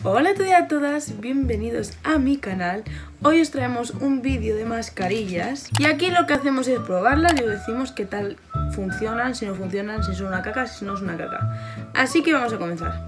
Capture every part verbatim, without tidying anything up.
Hola a todos y a todas, bienvenidos a mi canal. Hoy os traemos un vídeo de mascarillas y aquí lo que hacemos es probarlas y os decimos qué tal funcionan, si no funcionan, si son una caca, si no es una caca. Así que vamos a comenzar.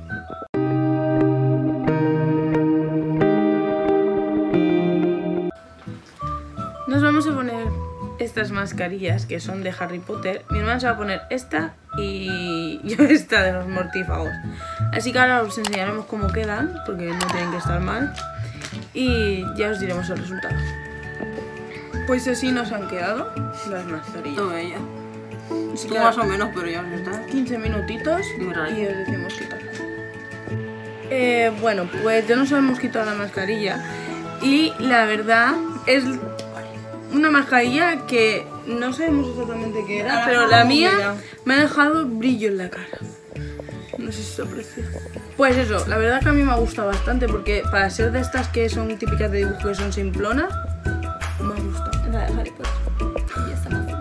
Nos vamos a poner estas mascarillas que son de Harry Potter. Mi hermana se va a poner esta y yo esta de los mortífagos. Así que ahora os enseñaremos cómo quedan, porque no tienen que estar mal. Y ya os diremos el resultado. Pues así nos han quedado las mascarillas. Todo ella. Tú más o menos, pero ya está. quince minutitos y os decimos qué tal. Eh, bueno, pues ya nos hemos quitado la mascarilla. Y la verdad es una mascarilla que no sabemos exactamente qué era, pero la mía me ha dejado brillo en la cara. No sé si se aprecia. Pues eso, la verdad que a mí me ha gustado bastante porque para ser de estas que son típicas de dibujo, que son simplonas, me ha gustado. La de Harry Potter. Ya está más.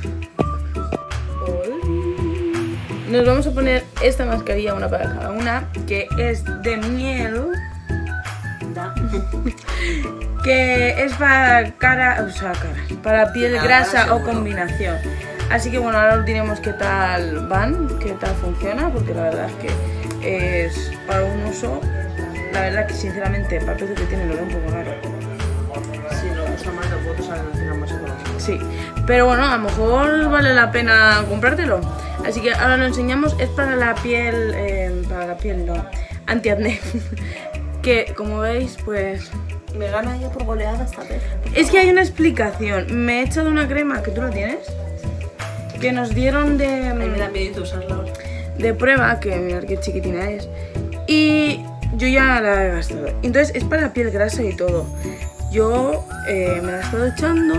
Nos vamos a poner esta mascarilla, una para cada una, que es de miel. Da. Que es para cara, o sea, cara, para piel Ah, grasa seguro. o combinación. Así que bueno, ahora os diremos qué tal van, qué tal funciona, porque la verdad es que es para un uso, la verdad que sinceramente para el precio que tiene lo veo un poco raro. Si lo usa más de fotos, salen al final más económicos. Sí, pero bueno, a lo mejor vale la pena comprártelo. Así que ahora lo enseñamos, es para la piel, eh, para la piel no, antiacné. Que como veis, pues Me gana ella por goleada esta vez. es que hay una explicación. Me he echado una crema, que tú la tienes, que nos dieron de, A mí me da miedo usarla. de prueba, que mirad qué chiquitina es. Y yo ya la he gastado. Entonces es para piel grasa y todo. Yo eh, me la he estado echando.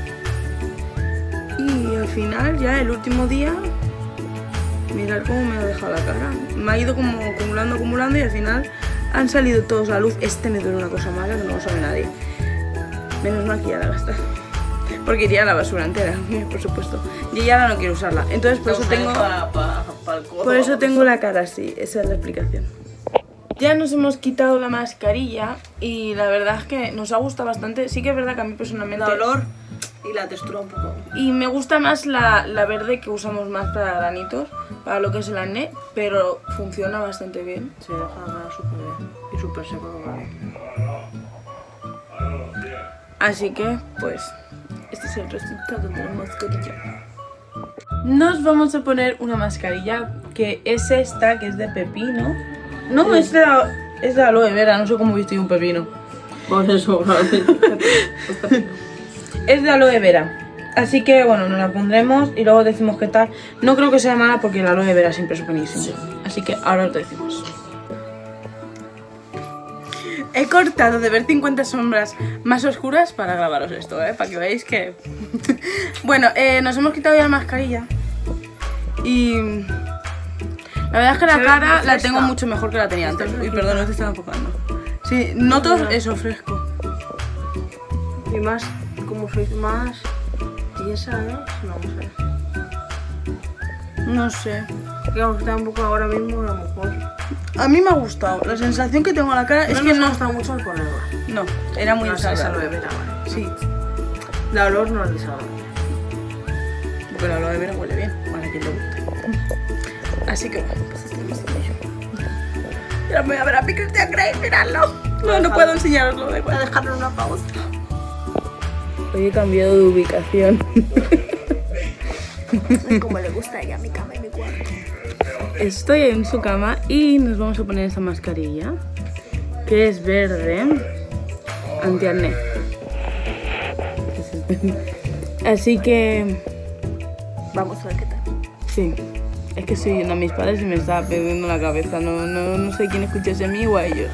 Y al final, ya el último día, mirad cómo me ha dejado la cara. Me ha ido como acumulando, acumulando y al final han salido todos a la luz. Este me duele una cosa mala que no lo sabe nadie. Menos mal que ya la he gastado. Porque iría a la basura entera, por supuesto. Y ya no quiero usarla. Entonces por eso tengo, Pa, pa, pa el codo. por eso tengo la cara así. Esa es la explicación. Ya nos hemos quitado la mascarilla y la verdad es que nos ha gustado bastante. Sí que es verdad que a mí personalmente... El olor y la textura un poco. Y me gusta más la, la verde que usamos más para granitos, para lo que es el acné, pero funciona bastante bien. Se deja la cara súper bien. Y súper seco como vale. Así que, pues, este es el resultado de la mascarilla. Nos vamos a poner una mascarilla que es esta, que es de pepino. No, es de, es de aloe vera, no sé cómo viste un pepino. Por eso, Es de aloe vera. Así que, bueno, nos la pondremos y luego decimos qué tal. No creo que sea mala porque el aloe vera siempre es buenísimo. Sí. Así que ahora os decimos. He cortado de ver cincuenta sombras más oscuras para grabaros esto, ¿eh? Para que veáis que... Bueno, eh, nos hemos quitado ya la mascarilla. Y... la verdad es que la Se ve cara muy la fresca. tengo mucho mejor que la tenía antes. Está Uy, fresquita. perdón, no te estaba enfocando. Sí, noto Mira. eso, fresco. Y más, como sois más tiesa, ¿eh? No, no sé. No sé. Digamos que está un poco ahora mismo, a lo mejor. A mí me ha gustado. La sensación que tengo en la cara es Es que que no no... me gusta mucho el ponerla. No, era muy No sé, esa desagradable. aloe vera, vale. Sí, La olor no es desagradable. porque la aloe vera huele bien, para quien le guste. Así que bueno, pues este es mi cepillo. Ahora me voy a ver a mi Christian Grey, miradlo. No, no puedo enseñaroslo, da Voy a igual. dejarle una pausa. Hoy he cambiado de ubicación. Como le gusta a ella mi cama y mi cuarto. Estoy en su cama y nos vamos a poner esta mascarilla, que es verde, antiacné. Así que... Vamos a ver qué tal. sí, es que estoy viendo a mis padres y me está perdiendo la cabeza. No, no, no sé quién escuchase a mí o a ellos.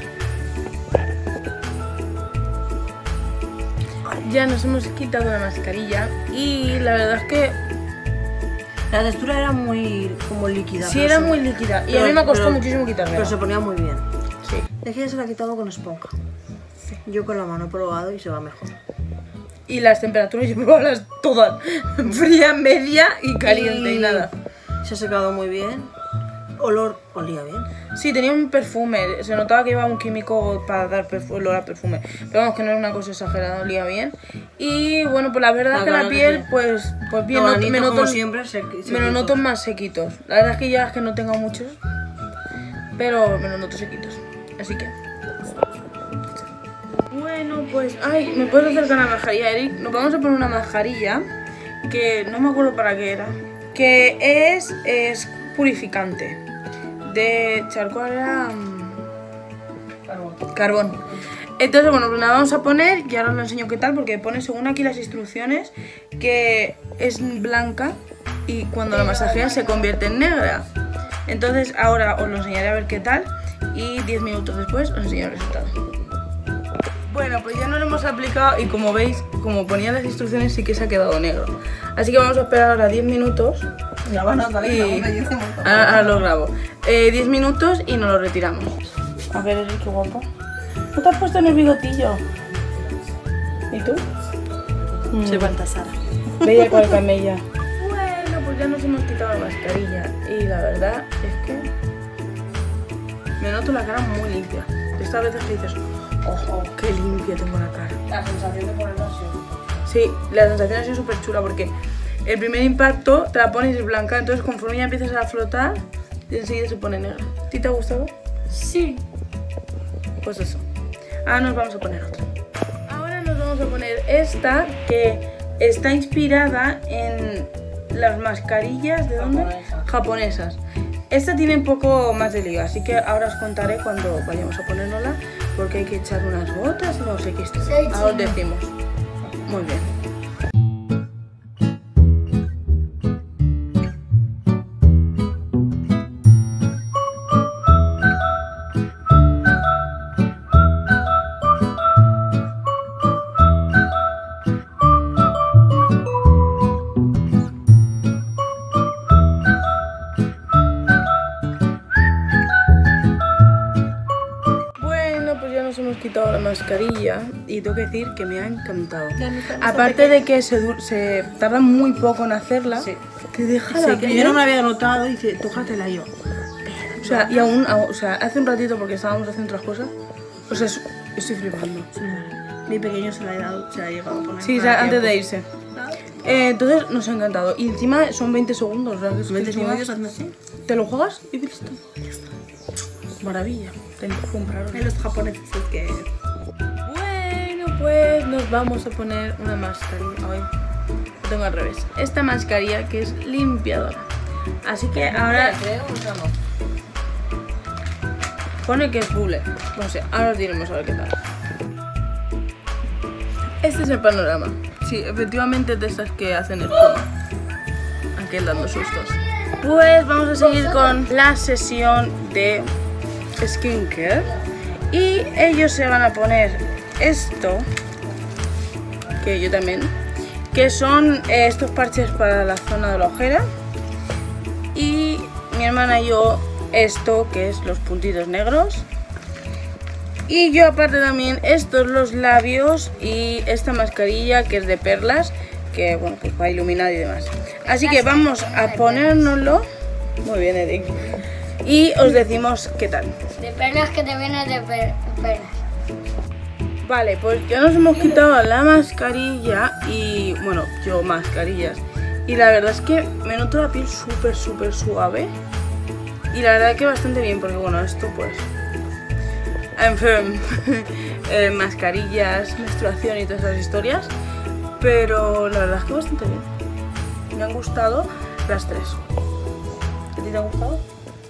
Ya nos hemos quitado la mascarilla y la verdad es que La textura era muy como líquida. sí pero era se- muy líquida y pero- a mí me costó pero- muchísimo quitarla. Pero se ponía muy bien. Sí. Es que ya se la ha quitado con esponja. Yo con la mano he probado y se va mejor. Y las temperaturas yo probaba las todas, fría, media y caliente y, nada. Se ha secado muy bien. olor olía bien. Sí, tenía un perfume, se notaba que llevaba un químico para dar olor a perfume. Pero vamos, que no era una cosa exagerada, olía bien. Y bueno, pues la verdad No, es que claro la que piel, sí. pues, pues bien, No, no, me como noto, siempre, se, me lo noto más sequitos. La verdad es que ya es que no tengo muchos, pero me los noto sequitos. Así que... Bueno, pues... Ay, ¿me puedes acercar la mascarilla, Eric? Nos vamos a poner una mascarilla que no me acuerdo para qué era. Que es, es purificante. De charcoal era... Carbón. Carbón. Entonces, bueno, pues la vamos a poner y ahora os lo enseño qué tal, porque pone según aquí las instrucciones que es blanca y cuando la masajeas se convierte en negra. Entonces ahora os lo enseñaré a ver qué tal y diez minutos después os enseño el resultado. Bueno, pues ya no lo hemos aplicado y como veis, como ponía las instrucciones, sí que se ha quedado negro. Así que vamos a esperar ahora diez minutos. Ya van a salir, Y ahora, ahora lo grabo. Eh, diez minutos y nos lo retiramos. A ver, Eric, qué guapo. ¿No te has puesto en el bigotillo? ¿Y tú? Soy Baltasara. Bella cual camella. Bueno, pues ya nos hemos quitado la mascarilla. Y la verdad es que me noto la cara muy limpia. Estas veces que dices, oh, qué limpia tengo la cara. La sensación de ponerlo así. Sí, la sensación ha sido súper chula porque el primer impacto te la pones blanca, entonces conforme ya empiezas a flotar, enseguida se pone negra. ¿A ti te ha gustado? Sí. Pues eso. Ahora nos vamos a poner otra. Ahora nos vamos a poner esta que está inspirada en las mascarillas, ¿de dónde? Japonesa. Japonesas. Esta tiene un poco más de liga, así que ahora os contaré cuando vayamos a ponérnosla, porque hay que echar unas gotas y no sé qué esto. Ahora os decimos. Muy bien. Hemos quitado la mascarilla y tengo que decir que me ha encantado. Aparte de que se, se tarda muy poco en hacerla, Sí. te deja Sí, la que piel. yo no me había notado y dice, tócatela yo. O sea, y aún, aún- o sea, hace un ratito porque estábamos haciendo otras cosas, o sea, es- estoy flipando. Sí. Mi pequeño se la ha dado, se la ha llegado a poner. Sí, o para sea, antes tiempo. de irse. Eh, entonces nos ha encantado. Y encima son veinte segundos, o sea, que es que veinte encima segundos haciendo así. te lo juegas y listo. Maravilla. Tengo que comprarlo. En los japoneses es que... Bueno, pues nos vamos a poner una mascarilla. Ay, lo tengo al revés. Esta mascarilla que es limpiadora. Así que ahora pone que es bule. No sé, ahora os diremos a ver qué tal. Este es el panorama. Sí, efectivamente es de estas que hacen espuma. Aquel dando sustos. Pues vamos a seguir con la sesión de skincare. Y ellos se van a poner esto, que yo también, que son eh, estos parches para la zona de la ojera. Y mi hermana y yo esto, que es los puntitos negros. Y yo aparte también estos los labios y esta mascarilla que es de perlas, que bueno, pues va a iluminar y demás. Así que vamos a ponérnoslo. Muy bien, Eric. Y os decimos qué tal. De perlas que te vienen de per perlas. Vale, pues ya nos hemos quitado la mascarilla y, bueno, yo mascarillas. Y la verdad es que me noto la piel súper, súper suave. Y la verdad que bastante bien, porque bueno, esto pues... En fin, eh, mascarillas, menstruación y todas esas historias. Pero la verdad es que bastante bien. Me han gustado las tres. ¿A ti te han gustado?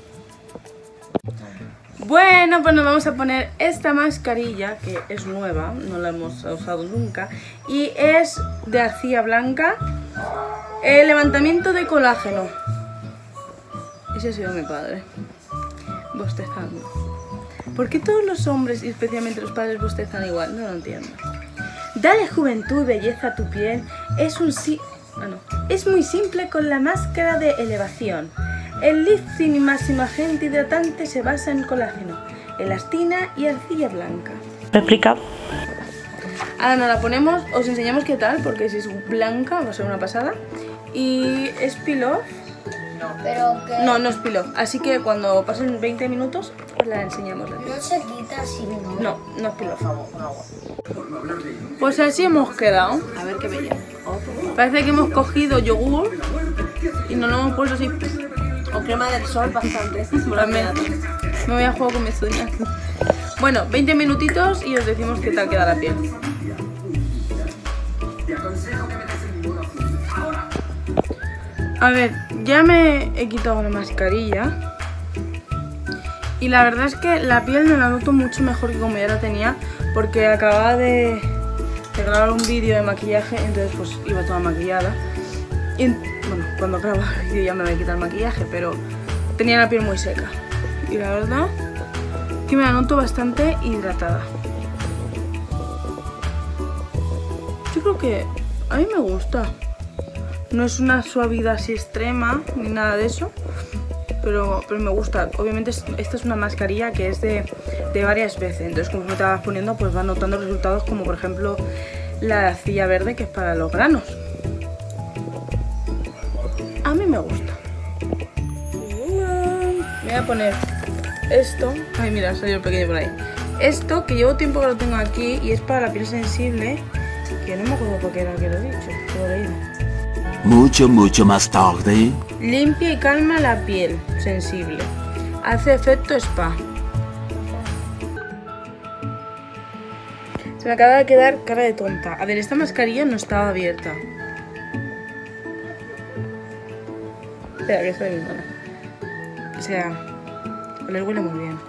Bueno, pues nos vamos a poner esta mascarilla que es nueva, no la hemos usado nunca. Y es de arcilla blanca. El levantamiento de colágeno. Ese ha sido mi padre. Bostezando. ¿Por qué todos los hombres, y especialmente los padres, bostezan igual? No lo entiendo. Dale juventud y belleza a tu piel. Es un sí... Ah, no. Es muy simple con la máscara de elevación. El lifting y máxima agente hidratante se basa en colágeno, elastina y arcilla blanca. Explica. Ahora nos la ponemos, os enseñamos qué tal, porque si es blanca va a ser una pasada. Y es peel off Pero que No, no es peel off. Así que cuando pasen veinte minutos, os la enseñamos. no se quita así, ¿no? No, no es peel off. Pues así hemos quedado. A ver qué bella. Parece que hemos cogido yogur y nos lo hemos puesto así. O crema del sol bastante. También. Me voy a jugar con mis uñas. Bueno, veinte minutitos y os decimos qué tal queda la piel. A ver, ya me he quitado la mascarilla y la verdad es que la piel me la noto mucho mejor que como ya la tenía, porque acababa de, de grabar un vídeo de maquillaje, entonces pues iba toda maquillada y bueno, cuando grabo el vídeo ya me voy a quitar el maquillaje, pero tenía la piel muy seca y la verdad que me la noto bastante hidratada. Yo creo que a mí me gusta. No es una suavidad así extrema ni nada de eso, pero, pero me gusta. Obviamente esta es una mascarilla que es de, de varias veces, entonces como te vas poniendo pues vas notando resultados, como por ejemplo la arcilla verde, que es para los granos. A mí me gusta. Me voy a poner esto. Ay, mira, salió el pequeño por ahí. Esto que llevo tiempo que lo tengo aquí y es para la piel sensible, que no me acuerdo por qué era que lo he dicho, que lo he leído. Mucho, mucho más tarde. Limpia y calma la piel sensible. Hace efecto spa. Se me acaba de quedar cara de tonta. A ver, esta mascarilla no estaba abierta. Espera, que está bien. O sea, le huele muy bien.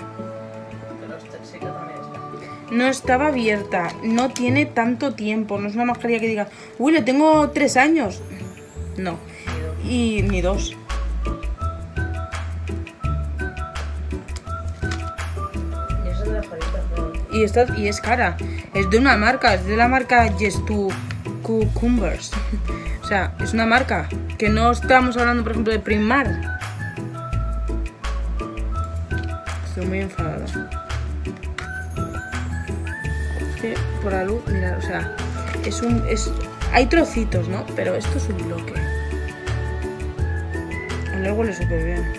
No estaba abierta, no tiene tanto tiempo, no es una mascarilla que diga, uy, le tengo tres años. No, y ni dos. Y eso es de las faritas, ¿no? Y, esta, y es cara, es de una marca, es de la marca Yes to Cucumbers. O sea, es una marca que no estamos hablando, por ejemplo, de Primar. Estoy muy enfadada. Es que por la luz, mirad, o sea, es un... Es, hay trocitos, ¿no? Pero esto es un bloque. El huele súper bien.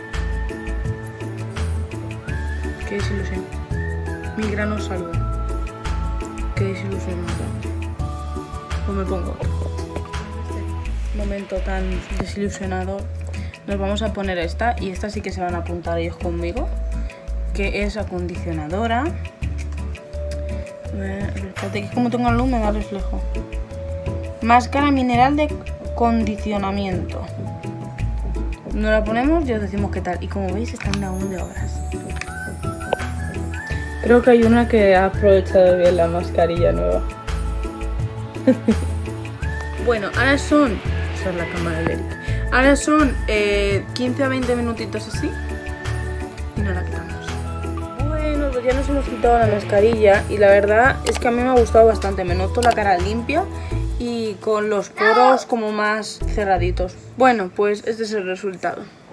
Qué desilusión. Mi grano salvo. Qué desilusión más grande. Pues me pongo otro. Este momento tan desilusionador. Nos vamos a poner esta. Y esta sí que se van a apuntar ellos conmigo. Que es acondicionadora. Espérate, que como tengo luz me da reflejo. Máscara mineral de condicionamiento. Nos la ponemos y os decimos qué tal. Y como veis están aún de obras. Creo que hay una que ha aprovechado bien la mascarilla nueva. Bueno, ahora son... Esa es la cámara de Eric. Ahora son eh, quince a veinte minutitos así. Y nos la quitamos. Bueno, pues ya nos hemos quitado la mascarilla. Y la verdad es que a mí me ha gustado bastante. Me noto la cara limpia y con los poros como más cerraditos. Bueno, pues este es el resultado.